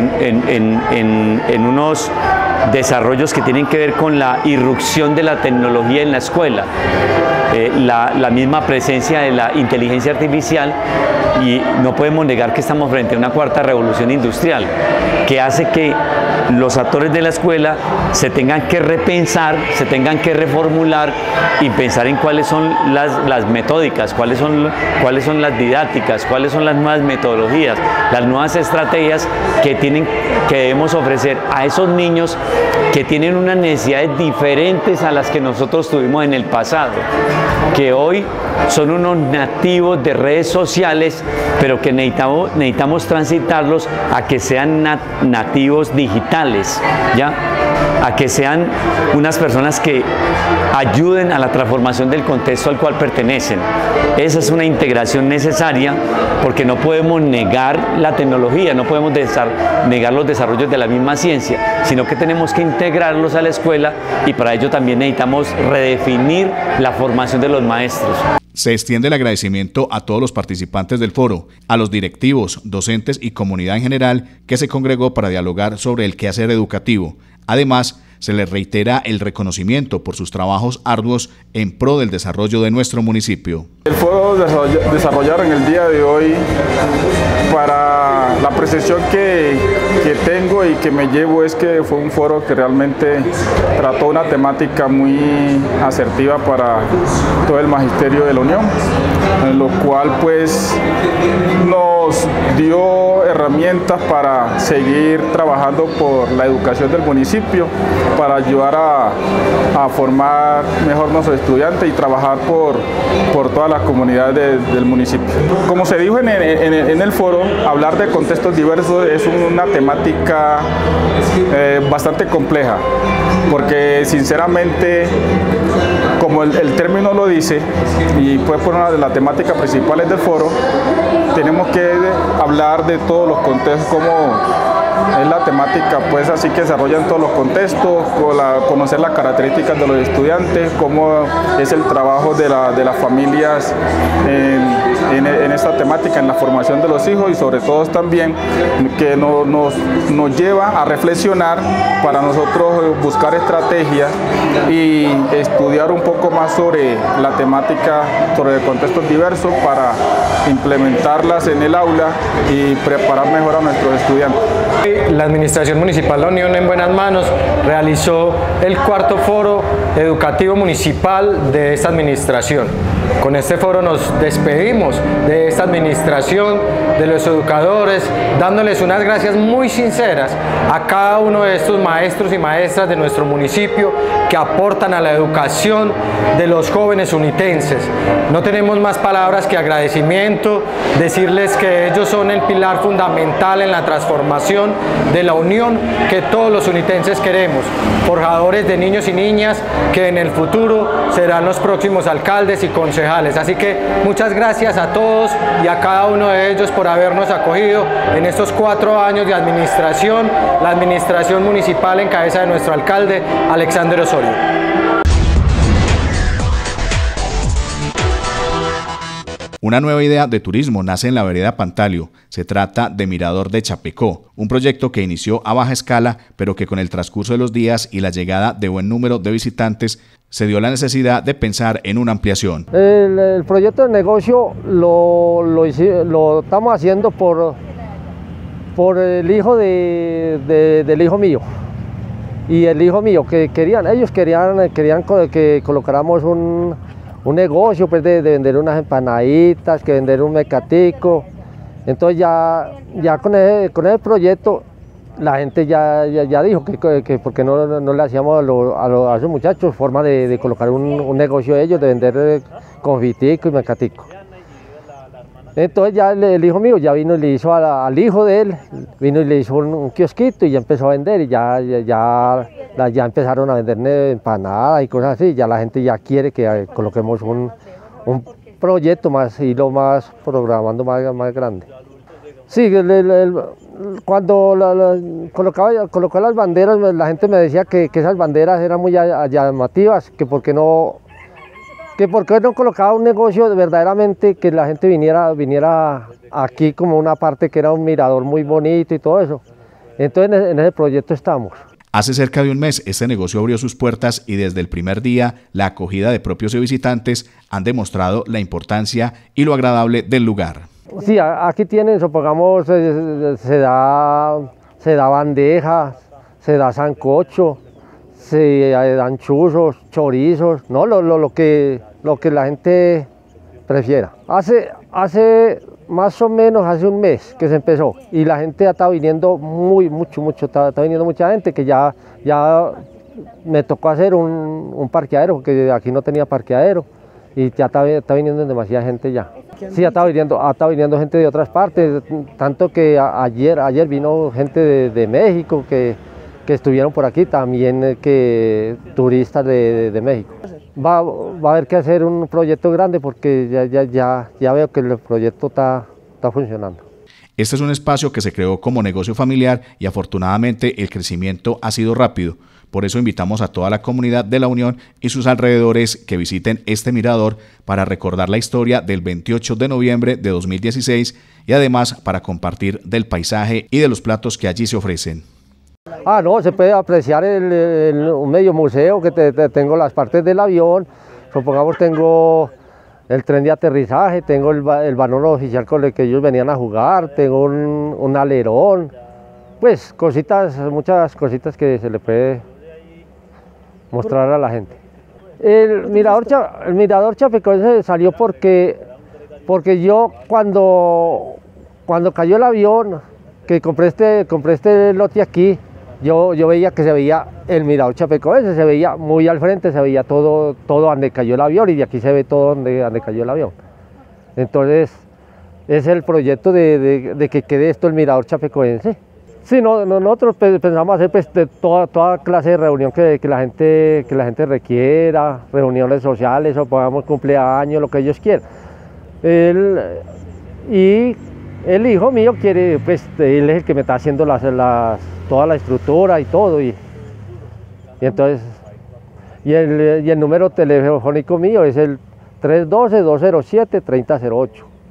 en unos desarrollos que tienen que ver con la irrupción de la tecnología en la escuela, la misma presencia de la inteligencia artificial, y no podemos negar que estamos frente a una cuarta revolución industrial que hace que los actores de la escuela se tengan que repensar, se tengan que reformular y pensar en cuáles son las metódicas, cuáles son las didácticas, cuáles son las nuevas metodologías, las nuevas estrategias que debemos ofrecer a esos niños que tienen unas necesidades diferentes a las que nosotros tuvimos en el pasado, que hoy son unos nativos de redes sociales, pero que necesitamos transitarlos a que sean nativos digitales, ¿ya? a que sean unas personas que ayuden a la transformación del contexto al cual pertenecen. Esa es una integración necesaria porque no podemos negar la tecnología, no podemos negar los desarrollos de la misma ciencia, sino que tenemos que integrarlos a la escuela y para ello también necesitamos redefinir la formación de los maestros. Se extiende el agradecimiento a todos los participantes del foro, a los directivos, docentes y comunidad en general que se congregó para dialogar sobre el quehacer educativo. Además, se les reitera el reconocimiento por sus trabajos arduos en pro del desarrollo de nuestro municipio. El foro desarrollar en el día de hoy, para la percepción que tengo y que me llevo, es que fue un foro que realmente trató una temática muy asertiva para todo el magisterio de la Unión, en lo cual pues nos dio herramientas para seguir trabajando por la educación del municipio, para ayudar a formar mejor nuestros estudiantes y trabajar por todas las comunidades del municipio. Como se dijo en el foro, hablar de contextos diversos es una temática bastante compleja, porque sinceramente, como el término lo dice, y pues por una de las temáticas principales del foro, tenemos que hablar de todos los contextos, como es la temática pues así que desarrolla en todos los contextos, conocer las características de los estudiantes, cómo es el trabajo de las familias en esta temática, en la formación de los hijos, y sobre todo también que nos lleva a reflexionar para nosotros buscar estrategias y estudiar un poco más sobre la temática, sobre contextos diversos, para implementarlas en el aula y preparar mejor a nuestros estudiantes. La Administración Municipal La Unión en buenas manos realizó el cuarto foro educativo municipal de esta administración. Con este foro nos despedimos de esta administración, de los educadores, dándoles unas gracias muy sinceras a cada uno de estos maestros y maestras de nuestro municipio que aportan a la educación de los jóvenes unitenses. No tenemos más palabras que agradecimiento, decirles que ellos son el pilar fundamental en la transformación de la Unión que todos los unitenses queremos, forjadores de niños y niñas que en el futuro serán los próximos alcaldes y concejales. Así que muchas gracias a todos y a cada uno de ellos por habernos acogido en estos 4 años de administración, la administración municipal en cabeza de nuestro alcalde Alexander Osorio. Una nueva idea de turismo nace en la vereda Pantalio. Se trata de Mirador de Chapecó, un proyecto que inició a baja escala, pero que con el transcurso de los días y la llegada de buen número de visitantes, se dio la necesidad de pensar en una ampliación. El proyecto de negocio lo estamos haciendo por el hijo del hijo mío. Y el hijo mío, que ellos querían que colocáramos un negocio pues, de vender unas empanaditas, que vender un mecatico. Entonces ya con ese proyecto la gente ya dijo que porque no le hacíamos a esos muchachos forma de colocar un negocio de ellos, de vender confitico y mecatico. Entonces ya el hijo mío ya vino y le hizo al hijo de él, vino y le hizo un kiosquito y ya empezó a vender, y ya empezaron a vender empanadas y cosas así. Ya la gente ya quiere que coloquemos un proyecto más y lo más programando más grande. Sí, cuando colocó las banderas, la gente me decía que esas banderas eran muy llamativas, que por qué no colocaba un negocio verdaderamente, que la gente viniera aquí como una parte que era un mirador muy bonito y todo eso. Entonces en ese proyecto estamos. Hace cerca de un mes este negocio abrió sus puertas y desde el primer día la acogida de propios y visitantes han demostrado la importancia y lo agradable del lugar. Sí, aquí tienen, supongamos, se da bandeja, se da sancocho, se dan churros, chorizos, ¿no? lo que la gente prefiera. Hace más o menos hace un mes que se empezó y la gente ha estado viniendo mucho, está viniendo mucha gente, que ya me tocó hacer un parqueadero, porque aquí no tenía parqueadero, y ya está viniendo demasiada gente ya. Sí, ha estado viniendo gente de otras partes, tanto que ayer vino gente de México, que que estuvieron por aquí, también que turistas de México. Va a haber que hacer un proyecto grande porque ya veo que el proyecto está funcionando. Este es un espacio que se creó como negocio familiar y afortunadamente el crecimiento ha sido rápido. Por eso invitamos a toda la comunidad de La Unión y sus alrededores que visiten este mirador para recordar la historia del 28 de noviembre de 2016 y además para compartir del paisaje y de los platos que allí se ofrecen. No, se puede apreciar un medio museo que tengo las partes del avión, supongamos tengo el tren de aterrizaje, tengo el balón oficial con el que ellos venían a jugar, tengo un alerón, pues cositas, muchas cositas que se le puede mostrar a la gente. El mirador Chapecoense salió porque yo cuando cayó el avión, que compré este lote aquí, yo veía que se veía el mirador Chapecoense, se veía muy al frente, se veía todo donde cayó el avión y de aquí se ve todo donde cayó el avión. Entonces, es el proyecto de que quede esto el mirador Chapecoense. Sí, nosotros pensamos hacer pues, toda clase de reunión que la gente requiera, reuniones sociales o pongamos cumpleaños, lo que ellos quieran. Y el hijo mío quiere, pues él es el que me está haciendo toda la estructura y todo. Y entonces, el número telefónico mío es el 312-207-3008.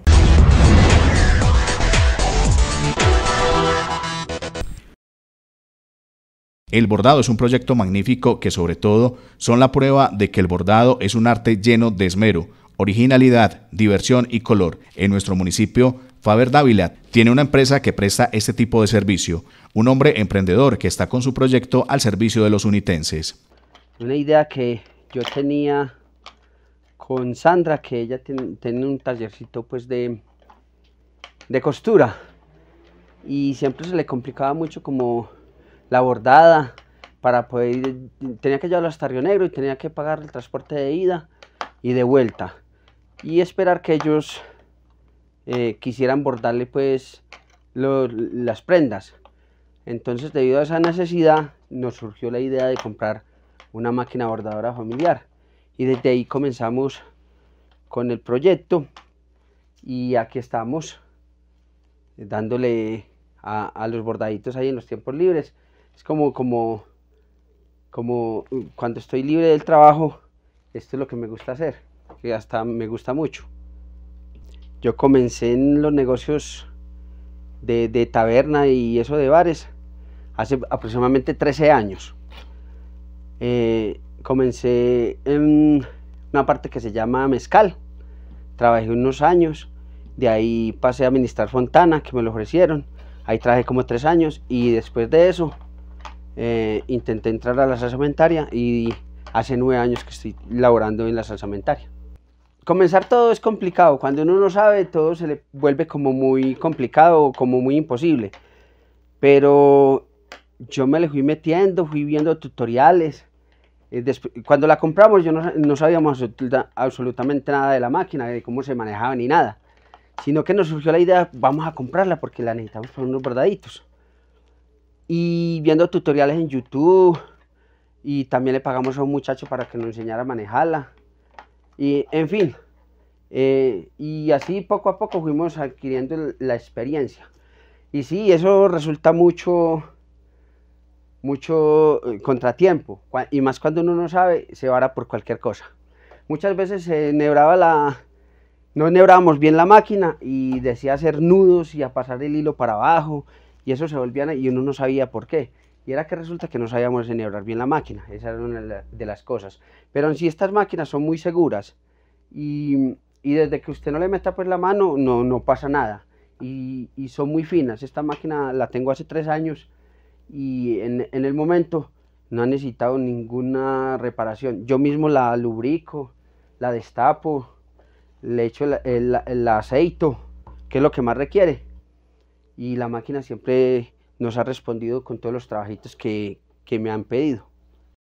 El bordado es un proyecto magnífico que sobre todo son la prueba de que el bordado es un arte lleno de esmero, originalidad, diversión y color. En nuestro municipio, Faber Dávila tiene una empresa que presta este tipo de servicio, un hombre emprendedor que está con su proyecto al servicio de los unitenses. Una idea que yo tenía con Sandra, que ella tenía un tallercito pues de costura y siempre se le complicaba mucho como la bordada para poder ir, tenía que llevarlo hasta Río Negro y tenía que pagar el transporte de ida y de vuelta y esperar que ellos quisieran bordarle pues las prendas. Entonces, debido a esa necesidad nos surgió la idea de comprar una máquina bordadora familiar y desde ahí comenzamos con el proyecto y aquí estamos dándole a los bordaditos ahí en los tiempos libres. Es como cuando estoy libre del trabajo, esto es lo que me gusta hacer, que hasta me gusta mucho. Yo comencé en los negocios de taberna y eso de bares hace aproximadamente 13 años. Comencé en una parte que se llama mezcal, trabajé unos años, de ahí pasé a administrar Fontana, que me lo ofrecieron, ahí trabajé como 3 años y después de eso intenté entrar a la salsamentaria y hace 9 años que estoy laborando en la salsamentaria. Comenzar todo es complicado, cuando uno no sabe todo se le vuelve como muy complicado, como muy imposible, pero yo me le fui metiendo, fui viendo tutoriales. Cuando la compramos yo no sabíamos absolutamente nada de la máquina, de cómo se manejaba ni nada, sino que nos surgió la idea, vamos a comprarla porque la necesitamos para unos bordaditos. Y viendo tutoriales en YouTube, y también le pagamos a un muchacho para que nos enseñara a manejarla. Y en fin, y así poco a poco fuimos adquiriendo la experiencia. Y sí, eso resulta mucho contratiempo, y más cuando uno no sabe, se vara por cualquier cosa. Muchas veces no enhebrábamos bien la máquina y decía hacer nudos y a pasar el hilo para abajo, y eso se volvía, y uno no sabía por qué. Y era que resulta que no sabíamos enhebrar bien la máquina, esa era una de las cosas. Pero en sí estas máquinas son muy seguras, y desde que usted no le meta pues la mano, no pasa nada. Y son muy finas. Esta máquina la tengo hace 3 años, y en el momento no ha necesitado ninguna reparación. Yo mismo la lubrico, la destapo, le echo el aceite, que es lo que más requiere, y la máquina siempre nos ha respondido con todos los trabajitos que me han pedido.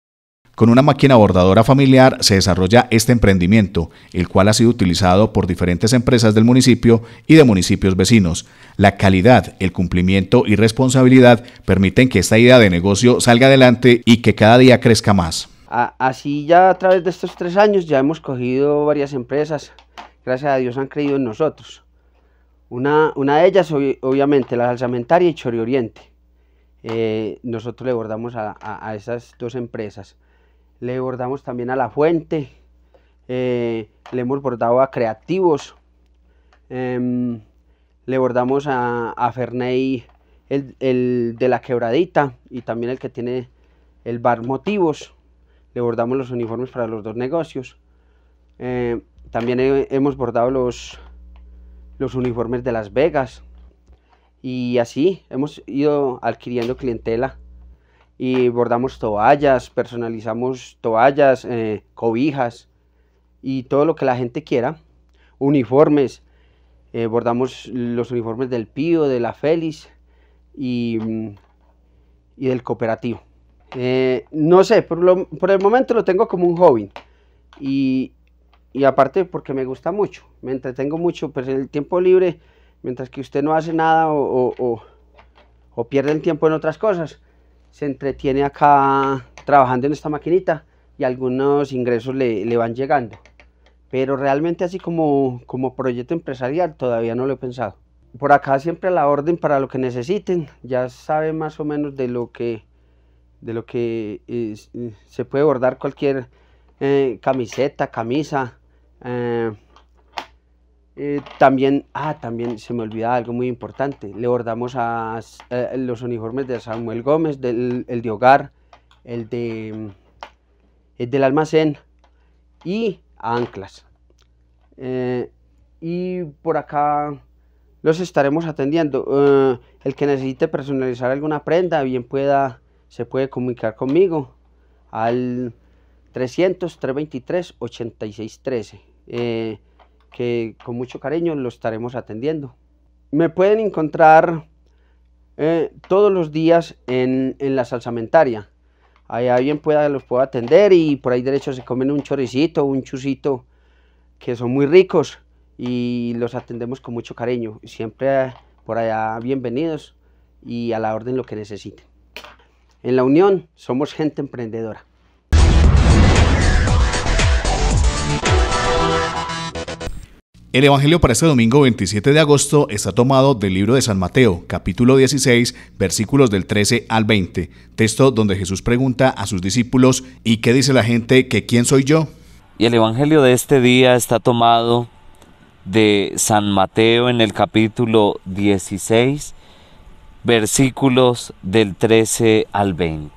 Con una máquina bordadora familiar se desarrolla este emprendimiento, el cual ha sido utilizado por diferentes empresas del municipio y de municipios vecinos. La calidad, el cumplimiento y responsabilidad permiten que esta idea de negocio salga adelante y que cada día crezca más. Así ya a través de estos 3 años ya hemos cogido varias empresas, gracias a Dios han creído en nosotros. Una de ellas obviamente la Salsamentaria y Chori Oriente. Nosotros le bordamos a esas 2 empresas. Le bordamos también a La Fuente, le hemos bordado a Creativos, le bordamos a Ferney, el de La Quebradita, y también el que tiene el bar Motivos. Le bordamos los uniformes para los 2 negocios. También hemos bordado los uniformes de Las Vegas, y así hemos ido adquiriendo clientela. Y bordamos toallas, personalizamos toallas, cobijas y todo lo que la gente quiera. Uniformes, bordamos los uniformes del Pío, de la Félix y del Cooperativo. No sé, por el momento lo tengo como un hobby y aparte porque me gusta mucho, me entretengo mucho, pues en el tiempo libre, mientras que usted no hace nada o pierde el tiempo en otras cosas, se entretiene acá trabajando en esta maquinita y algunos ingresos le van llegando. Pero realmente así como proyecto empresarial todavía no lo he pensado. Por acá siempre a la orden para lo que necesiten. Ya saben más o menos de lo que se puede bordar cualquier camiseta, camisa. También se me olvidaba algo muy importante, le bordamos a los uniformes de Samuel Gómez, el de hogar, el del almacén y a anclas. Y por acá los estaremos atendiendo. El que necesite personalizar alguna prenda, bien se puede comunicar conmigo al 300-323-8613. Que con mucho cariño lo estaremos atendiendo. Me pueden encontrar todos los días en la Salsamentaria. Allá bien los puedo atender y por ahí derecho se comen un choricito, un chusito, que son muy ricos y los atendemos con mucho cariño. Siempre por allá bienvenidos y a la orden lo que necesiten. En La Unión somos gente emprendedora. El Evangelio para este domingo 27 de agosto está tomado del libro de San Mateo, capítulo 16, versículos del 13 al 20, texto donde Jesús pregunta a sus discípulos: ¿y qué dice la gente que quién soy yo? Y el Evangelio de este día está tomado de San Mateo en el capítulo 16, versículos del 13 al 20.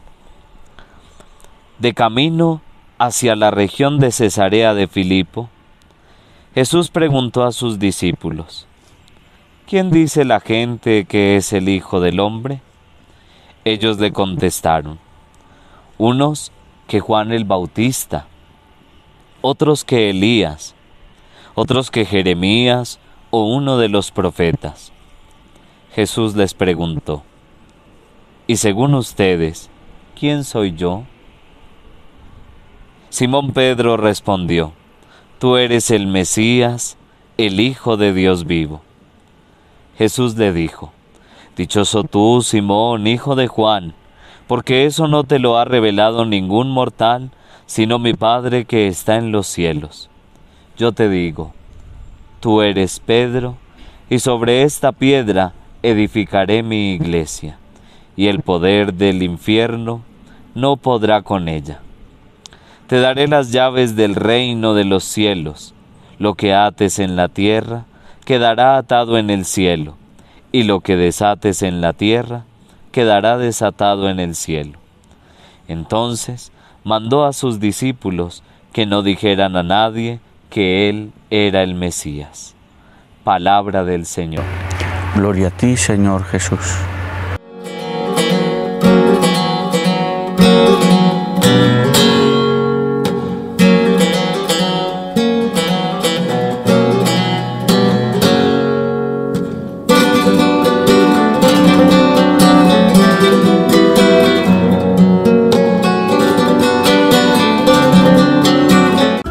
De camino hacia la región de Cesarea de Filipo, Jesús preguntó a sus discípulos: ¿quién dice la gente que es el Hijo del Hombre? Ellos le contestaron: unos que Juan el Bautista, otros que Elías, otros que Jeremías o uno de los profetas. Jesús les preguntó: ¿y según ustedes, quién soy yo? Simón Pedro respondió: tú eres el Mesías, el Hijo de Dios vivo. Jesús le dijo: dichoso tú, Simón, hijo de Juan, porque eso no te lo ha revelado ningún mortal, sino mi Padre que está en los cielos. Yo te digo, tú eres Pedro, y sobre esta piedra edificaré mi iglesia, y el poder del infierno no podrá con ella. Te daré las llaves del reino de los cielos. Lo que ates en la tierra quedará atado en el cielo, y lo que desates en la tierra quedará desatado en el cielo. Entonces mandó a sus discípulos que no dijeran a nadie que él era el Mesías. Palabra del Señor. Gloria a ti, Señor Jesús.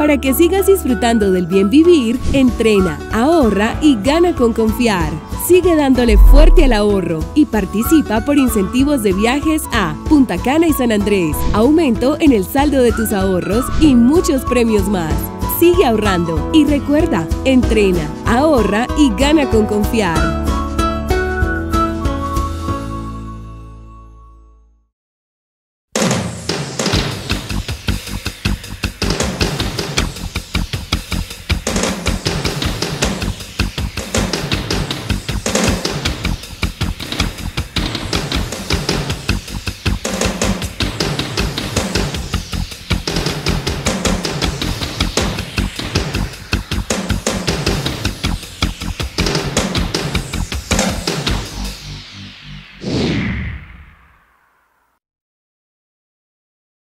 Para que sigas disfrutando del bien vivir, entrena, ahorra y gana con Confiar. Sigue dándole fuerte al ahorro y participa por incentivos de viajes a Punta Cana y San Andrés, aumento en el saldo de tus ahorros y muchos premios más. Sigue ahorrando y recuerda, entrena, ahorra y gana con Confiar.